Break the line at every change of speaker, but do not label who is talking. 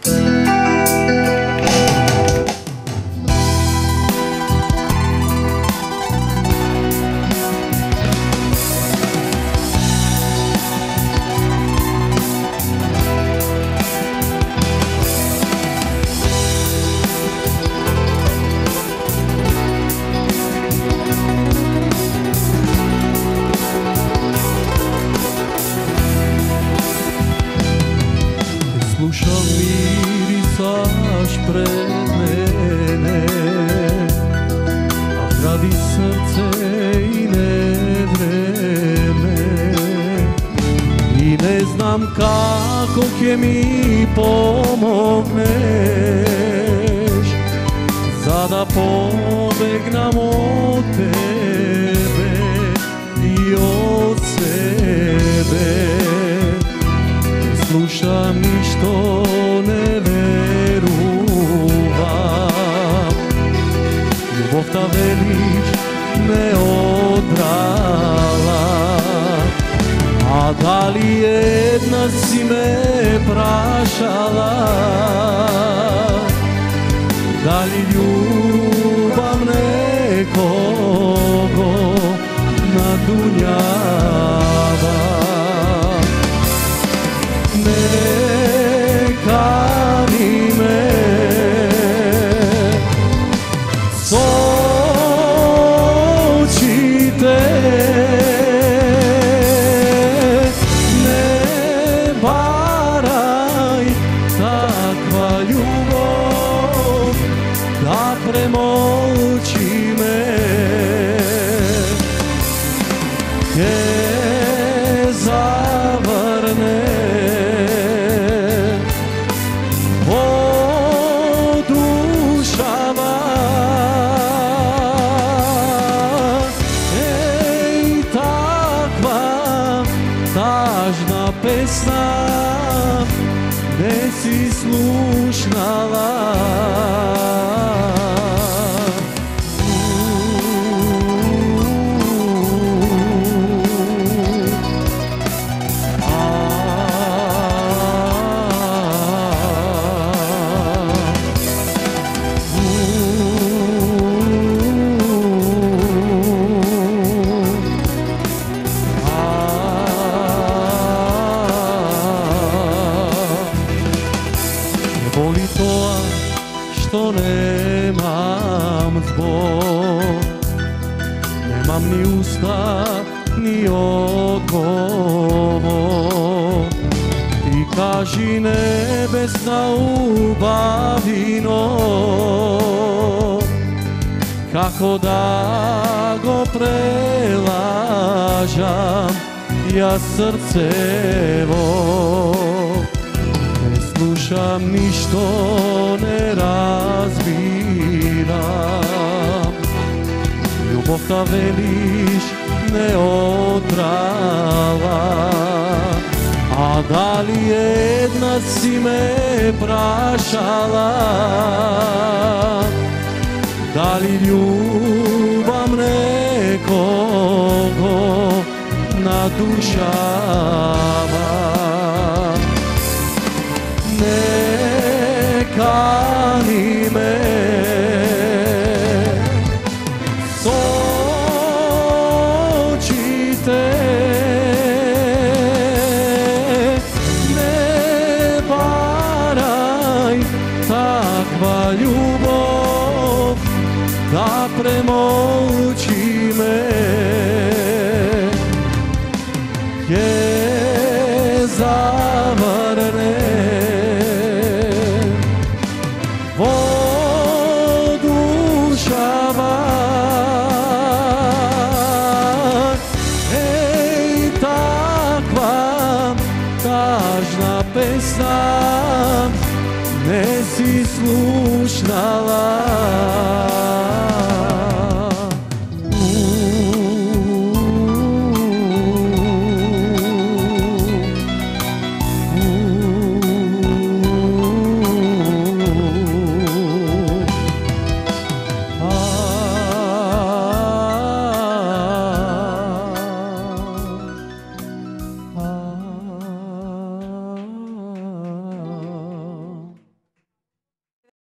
Slušam mirisaš pred mene, a radi srce i ne vreme. I ne znam kako ke mi pomogneš, za da pobegnam od tebe i od sebe. Slušam i što ne veruvam, ljubov ta velič me odrala. A da li jedna si me prašala, da li ljubam nekogo nadunjava. Ne kani me s očite, ne baraj takva ljubov da premoći me. Ke zavrne tažna pesna ne si slušnala. Boli to što nemam zbog, nemam ni usta ni odgovor. Ti kaži nebesna ubavino, kako da go prelažam ja srcevo. Slušam ništo ne razbiram, ljubov ta veliš ne odrala. A da li jedna si me prašala, da li ljubam nekogo nadušava. Ne kani me s očite, ne baraj takva ljubov da premoći me. Je zavrne vodušava. Ej, takva tažna pesna ne si slušnala.